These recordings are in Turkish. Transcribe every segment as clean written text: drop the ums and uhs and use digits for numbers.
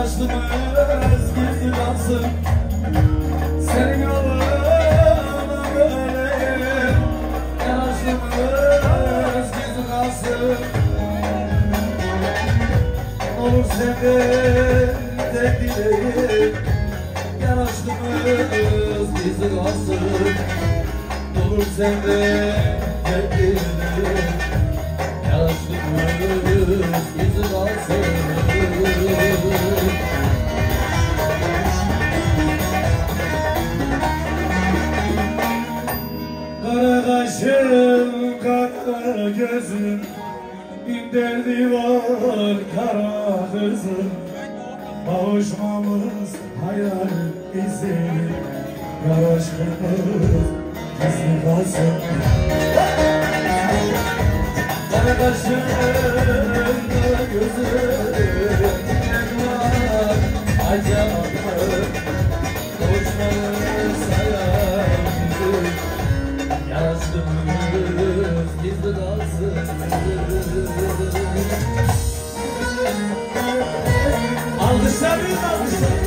Yaraştığımız gizli kalsın senin yoluna böyle. Yaraştığımız gizli kalsın. Olur sende tek dileğim. Yaraştığımız gizli kalsın. Olur sende tek dileğim. Yaraştığımız gizli kalsın. Kara kaşın, kara gözün, bin derdi var kara kızım. Kavuşmamız hayal bizim, yar aşkımız gizli kalsın. Kara kaşın, kara gözün, bin derdi var acaba. Kavuşmamız hayal bizim, yaraştığımız gizli kalsın. Alkışlar mıyız, alkışlar?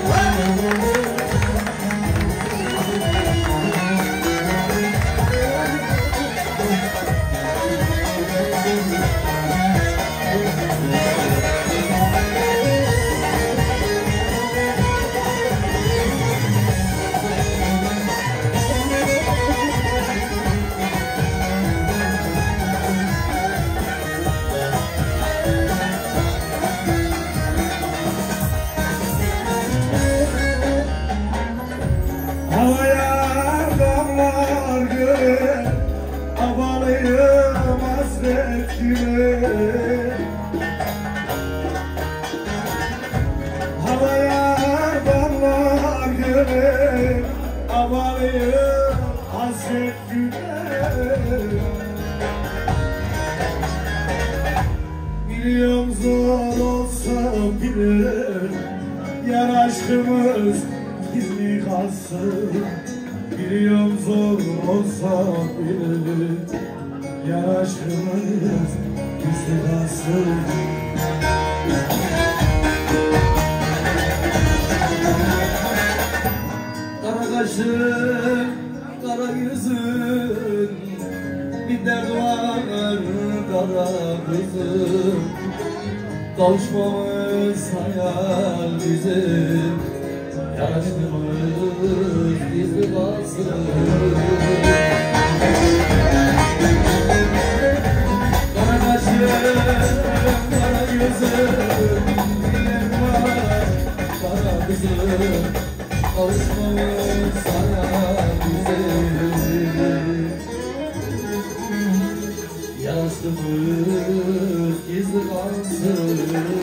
Havaya damlar göre, havalıyım hasret gibi. Havaya damlar göre, havalıyım hasret gibi. Biliyorum zor olsa bilir, yar aşkımız gizli kalsın. Biliyorum zor olsa bilir, yar aşkımız gizli kalsın. Kara kaşın, kara yüzün, bir dert var kara kızım. Kavuşmamız hayal bizim, yaraştığımız gizli kalsın. Kara kaşın, kara gözün, bir var kara kızım. Kavuşmamız hayal bizim, yaraştığımız gizli kalsın.